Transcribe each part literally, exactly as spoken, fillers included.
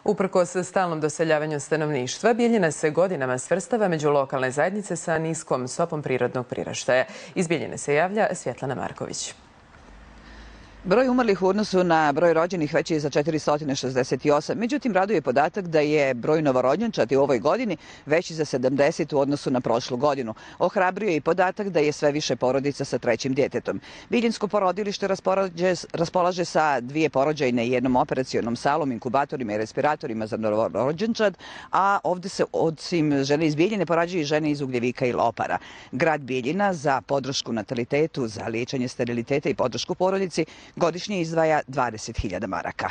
Uprkos stalnom doseljavanju stanovništva, Bijeljina se godinama svrstava među lokalne zajednice sa niskom stopom prirodnog priraštaja. Iz Bijeljine se javlja Svjetlana Marković. Broj umrlih u odnosu na broj rođenih veći je za četiristo šezdeset osam. Međutim, raduje podatak da je broj novorođenčadi u ovoj godini veći za sedamdeset u odnosu na prošlu godinu. Ohrabruje i podatak da je sve više porodica sa trećim djetetom. Bijeljinsko porodilište raspolaže sa dvije porođajne i jednom operacionom salom, inkubatorima i respiratorima za novorođenčad, a ovdje se osim žene iz Bijeljine porađaju i žene iz Ugljevika i Lopara. Grad Bijeljina za podršku natalitetu, za liječenje steriliteta i podršku porodici godišnje izdvaja dvadeset hiljada maraka.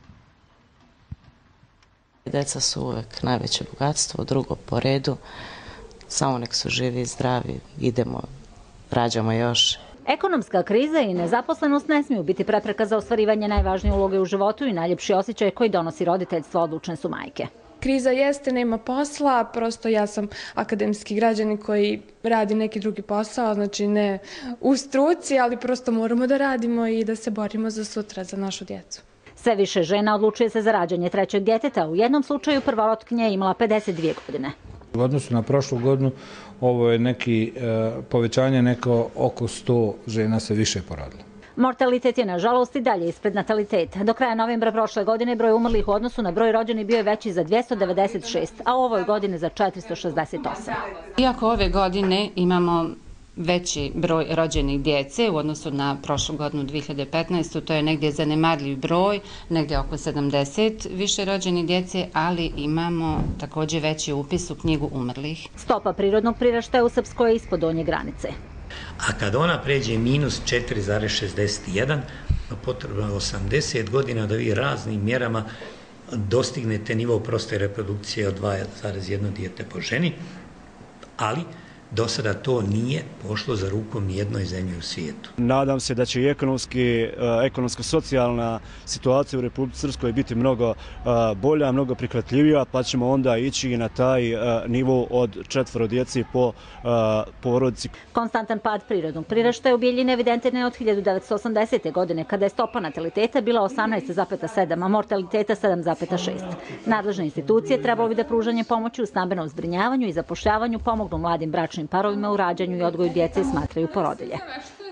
Deca su uvek najveće bogatstvo, drugo po redu. Samo nek su živi i zdravi, idemo, rađamo još. Ekonomska kriza i nezaposlenost ne smiju biti prepreka za ostvarivanje najvažnije uloge u životu i najljepši osjećaj koji donosi roditeljstvo, odlučne su majke. Kriza jeste, nema posla, prosto ja sam akademski građanin koji radi neki drugi posao, znači ne u struci, ali prosto moramo da radimo i da se borimo za sutra, za našu djecu. Sve više žena odlučuje se za rađanje trećeg djeteta. U jednom slučaju prvorotkinja je imala pedeset dvije godine. U odnosu na prošlu godinu ovo je neki povećanje, neko oko sto žena se više porodilo. Mortalitet je nažalost i dalje ispred nataliteta. Do kraja novembra prošle godine broj umrlih u odnosu na broj rođenih bio je veći za dvjesto devedeset šest, a u ovoj godini za četiristo šezdeset osam. Iako ove godine imamo veći broj rođenih djece u odnosu na prošlu godinu dvije hiljade petnaestu. To je negdje zanemarljiv broj, negdje oko sedamdeset više rođenih djece, ali imamo također veći upis u knjigu umrlih. Stopa prirodnog priraštaja u Srpskoj je ispod donje granice. A kad ona pređe minus četiri zarez šezdeset jedan, potrebno je osamdeset godina da vi raznim mjerama dostignete nivo proste reprodukcije od dva zarez jedno dijete po ženi, ali do sada to nije pošlo za rukom nijednoj zemlji u svijetu. Nadam se da će i ekonomski, ekonomsko-socijalna situacija u Republici Srpskoj biti mnogo bolja, mnogo prihvatljivija, pa ćemo onda ići na taj nivo od četvoro djeci po porodici. Konstantan pad prirodnog priraštaja u Bijeljini evidentan je od hiljadu devetsto osamdesete. godine, kada je stopa nataliteta bila osamnaest zarez sedam, a mortaliteta sedam zarez šest. Nadležne institucije trebalo bi da pružanje pomoći u stambenom zbrinjavanju i zapošljavanju pomognu mladim bračnim parovima u rađanju i odgoju djece i smatraju porodilje.